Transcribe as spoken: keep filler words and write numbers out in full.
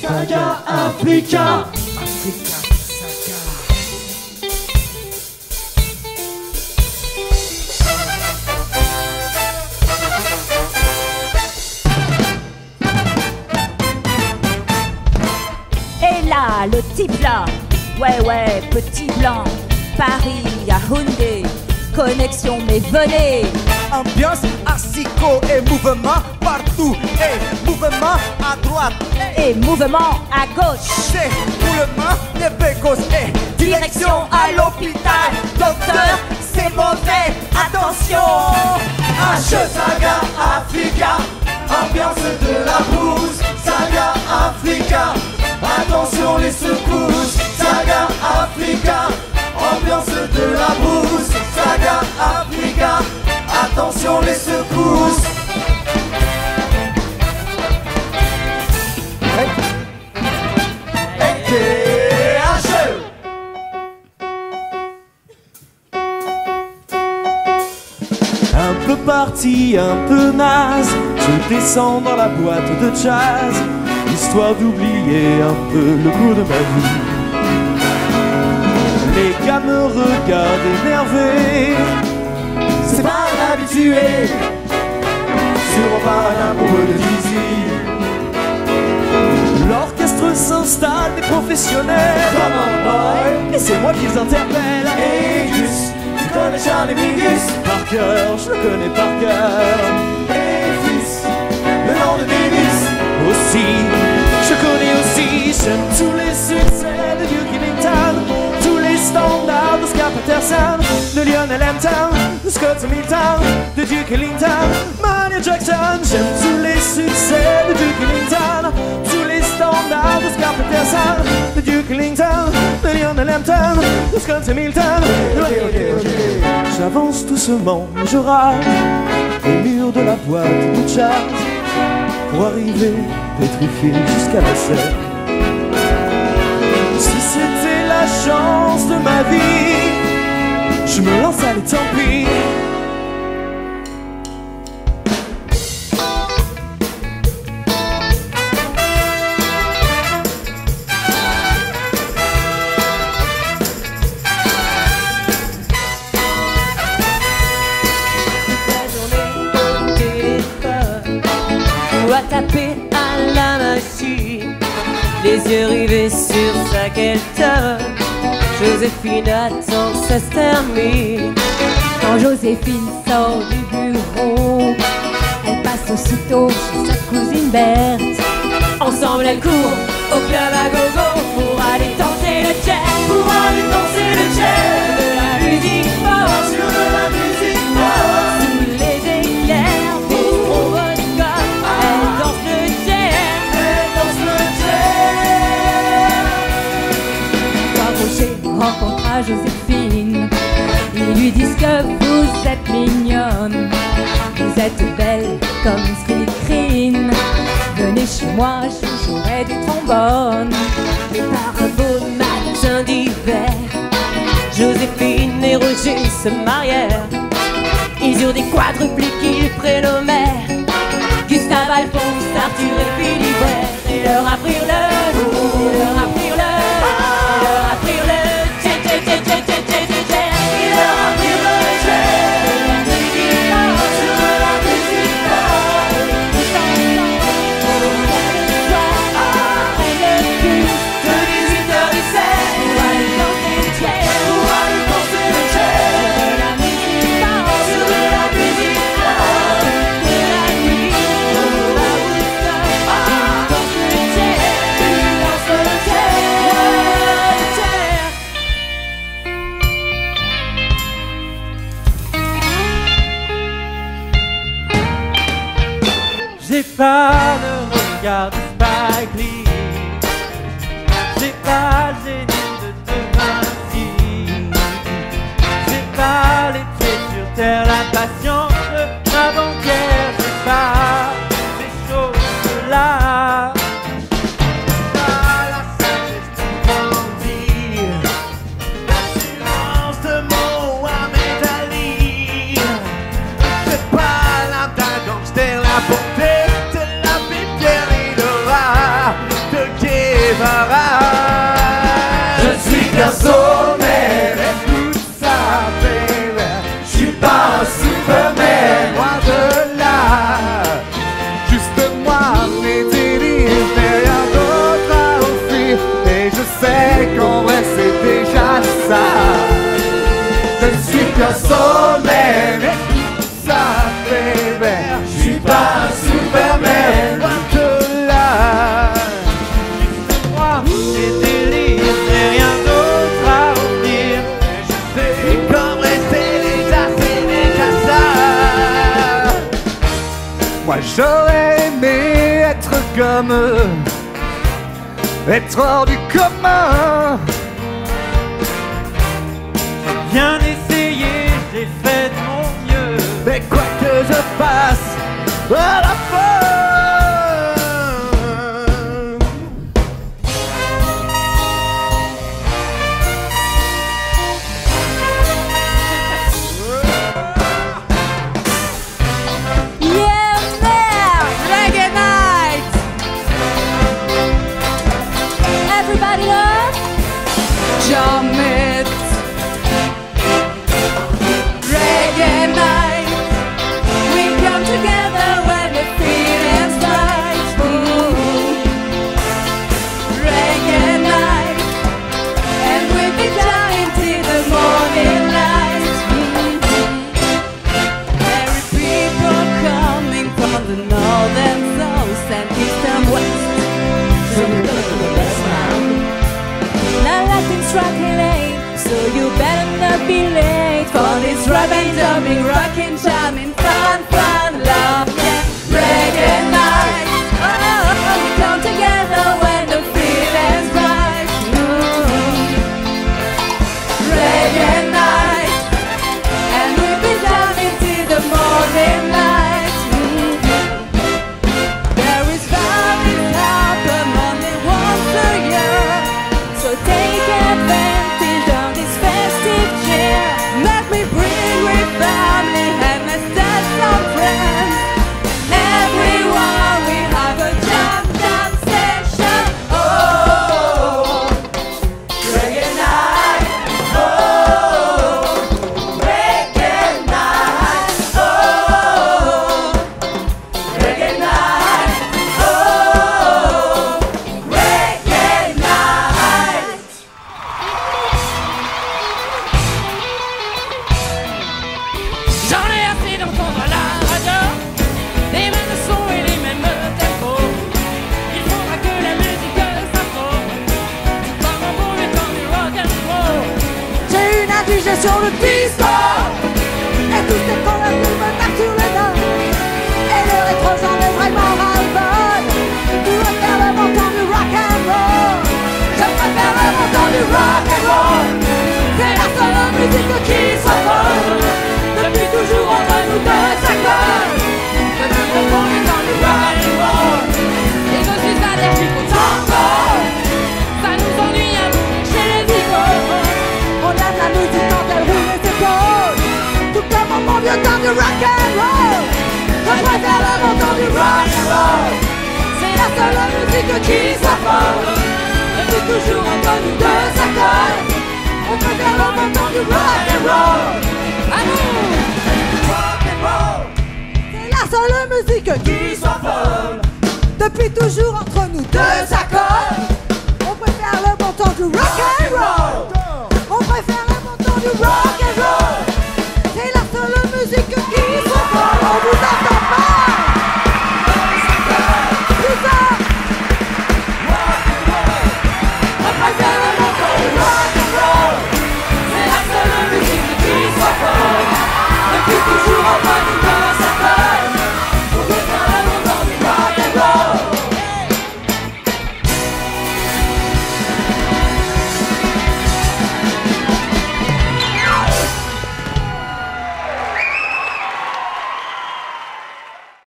Saga Africa. Africa Saga. Et là, le type là, ouais ouais, petit blanc, Paris, Yaoundé, connexion mais venez. Ambiance à Zicos et mouvement partout. Et mouvement à droite. Et mouvement à gauche. C'est roulement des bécos. Et Direction à l'hôpital. Docteur, c'est mauvais, attention. H Saga Africa. Ambiance de la brousse. Saga Africa. Attention les secousses. Saga Africa. Ambiance de la brousse. Saga Africa. Attention les secousses. Un peu parti, un peu naze, je descends dans la boîte de jazz, histoire d'oublier un peu le goût de ma vie. Les gars me regardent énervés, C'est pas l'habitué, sûrement pas un amoureux de Dizzy. L'orchestre s'installe, des professionnels, comme un boy. et c'est moi qui les interpelle. Et Gus, tu connais Charlie Mingus. Par cœur, je le connais par cœur. Et fils, le nom de Davis. Aussi, je connais aussi, j'aime tous les succès de Duke Ellington, tous les standards de Oscar Peterson, de Lionel Hampton, de Scott Hamilton, de Duke Ellington, Maria Jackson. J'aime tous les succès de Duke Ellington, tous les standards d'Oscar Peterson, de Duke Ellington, de Lionel Hampton, de Scott Hamilton. Ok, ok, ok. J'avance doucement, je rage au mur de la boîte de jazz pour arriver pétrifié jusqu'à la scène. Si c'était la chance de ma vie, je me lance, allez tant pis. À taper à la machine, les yeux rivés sur sa guitare. Joséphine attend que ça se termine. Quand Joséphine sort du bureau, elle passe aussitôt chez sa cousine Berthe. Ensemble elles courent au club à gogo pour aller danser le jazz. Pour aller danser le jazz. De la musique forte, Sur de la musique forte. sous les éclairs des stroboscopes, elle danse le jazz. Elle danse le jazz. Quand Roger rencontra Joséphine, ils lui disent que vous êtes mignonne, vous êtes belle comme Scricrine. Venez chez moi, je jouerai du trombone. Mais par un beau matin d'hiver, Joséphine et Roger se marièrent. Ils eurent des quadruples qu'ils prénommèrent Gustave, Alphonse, Arthur et Philibert. Et leur apprirent le, et leur apprirent le, et leur apprirent le jazz, jazz, jazz, jazz, jazz, jazz, jazz. Ils leur apprirent le jazz. La musique forte, Sur de la musique forte. tous ensemble, au mois de soir, après le bus, De dix-huit heures dix-sept. pour aller danser le jazz. Pour aller danser le jazz. De la musique forte, Sur de la musique forte. de la nuit, on va où danse le jazz. Ils dansent le J'ai pas le regard de Spike Lee, j'ai pas le génie de De Vinci, j'ai pas les pieds sur terre, la patience de ma banquière, j'ai pas ces choses-là. Pas la sagesse du bandit, l'assurance de Mohamed Ali. J'ai pas l'âme d'un gangster, la bonté de la pierre et de aucun sommet. Mais ça fait bien, je suis pas un Superman. Loin de là, des délires et rien d'autre à dire. Je sais comme rester déjà, c'est déjà ça. Moi j'aurais aimé être comme eux, être hors du commun. Bien essayé, j'ai fait de mon mieux. Mais quoi que je fasse, à la fin Yeah, man! Reggae night! Everybody up! Jump it! Reggae night! We come together when the feeling's right. Ooh. Reggae night! And we'll be dying till the morning light. There is people coming from the north and south and east and west. So we're gonna do the best now. Now nothing's rocking late, so you better not be late for this rockin', jumping, rockin', jamming, fun, fun, love, yeah. Reggae night. Oh, we come together when the feeling's right. Ooh. Reggae night. And we'll be jamming till the morning light. There is valleys happen only once a year, so take advantage of this festive cheer. Let me bring with family and let's dance some friends. Everyone, we have a jam jam session. Oh, reggae night. Oh, reggae night. Oh, reggae night. Oh, reggae night. J'en ai assez d'entendre la radio, les mêmes sons et les mêmes tempos. Il faudra que la musique s'impose, comme un bon le temps du rock and roll. J'ai une indigestion de disco et tout ce qu'on a pu me mettre sur les dents. Et le rétro j'en ai vraiment ras-le-bol. Je préfère le montant du rock and roll. Je préfère le montant du rock and roll. C'est la seule musique qui s'envole. Depuis toujours entre nous deux ça colle. Depuis le premier temps du rock and roll. Et je suis allergique au tango, ça nous ennuie un peu chez les Zicos. On aime la musique quand elle roule les épaules. Tout comme au bon vieux temps du rock and roll. Je préfère le montant du rock and roll. C'est la seule musique qui s'affole. Depuis toujours entre nous deux ça colle. On préfère le montant du rock and roll. Amour, Rock and roll, C'est la seule musique qui qui s'envole. depuis toujours entre nous deux ça colle.